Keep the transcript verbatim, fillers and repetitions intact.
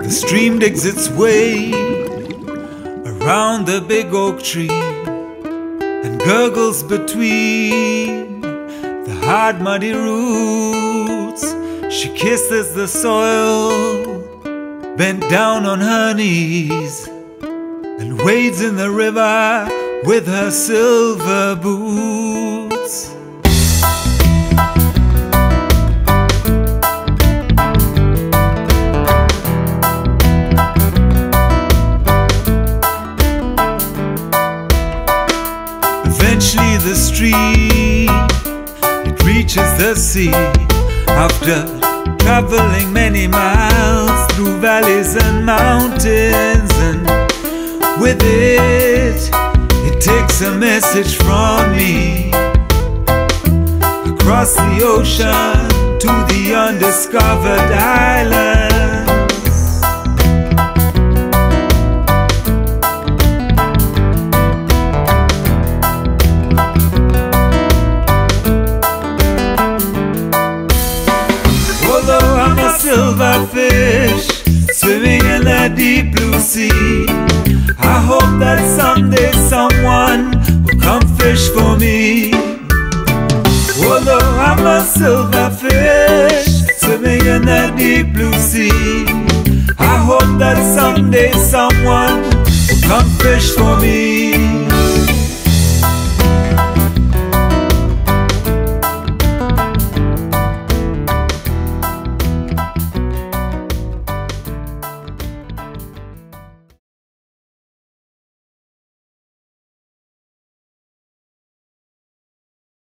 The stream digs its way around the big oak tree and gurgles between the hard muddy roots. She kisses the soil, bent down on her knees, and wades in the river with her silver boots. Eventually the stream, it reaches the sea. After traveling many miles through valleys and mountains, and with it, it takes a message from me across the ocean to the undiscovered islands. Although I'm a silverfish swimming in the deep blue sea, I hope that someday someone will come fish for me. Although I'm a silverfish swimming in the deep blue sea, I hope that someday someone will come fish for me.